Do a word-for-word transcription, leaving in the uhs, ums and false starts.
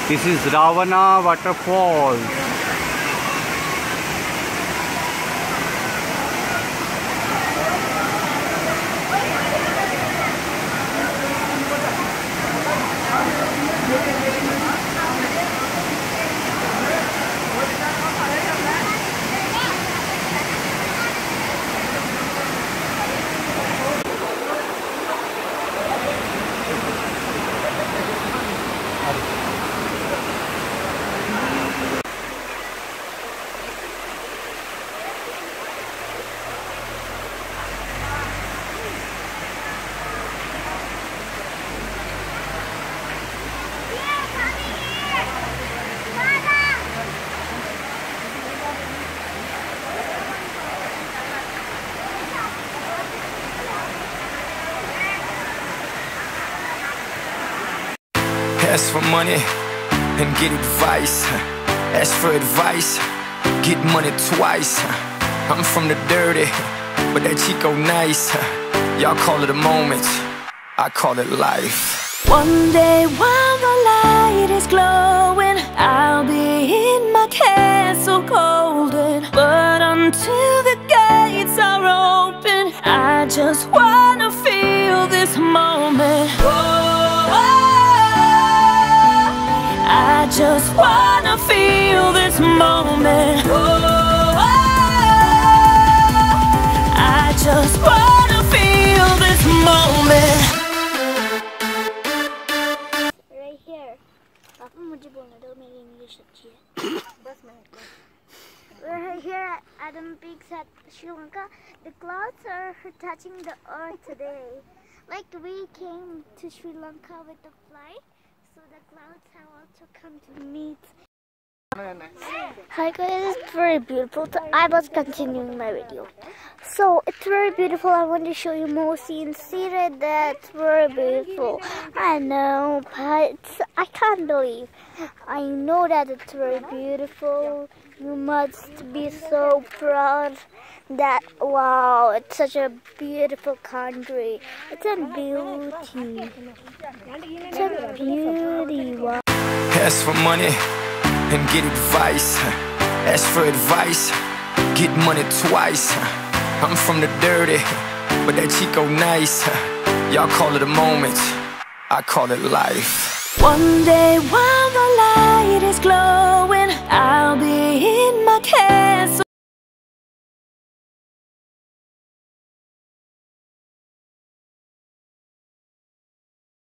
This is Ravana Waterfall. Ask for money and get advice. Ask for advice, get money twice. I'm from the dirty, but that Chico nice. Y'all call it a moment, I call it life. One day while the light is glowing, I'll be in my castle golden. But until the gates are open, I just wanna feel this moment. Whoa. I just wanna feel this moment. Oh, I just wanna feel this moment. Right here. Papa, मुझे बोलने दो, मेरी English अच्छी है. बस मैं. We're here at Adam Peaks at Sri Lanka. The clouds are touching the earth today. Like we came to Sri Lanka with the flight. So the clouds have also come to meet. Hi guys, it's very beautiful. So I was continuing my video. So it's very beautiful. I want to show you more scenes. See that that's very beautiful. I know, but I can't believe. I know that it's very beautiful. You must be so proud that, wow, it's such a beautiful country. It's a beauty. It's a beauty. Wow. Ask for money and get advice. Ask for advice, get money twice. I'm from the dirty, but that Chico nice. Y'all call it a moment, I call it life. One day while the light is glowing,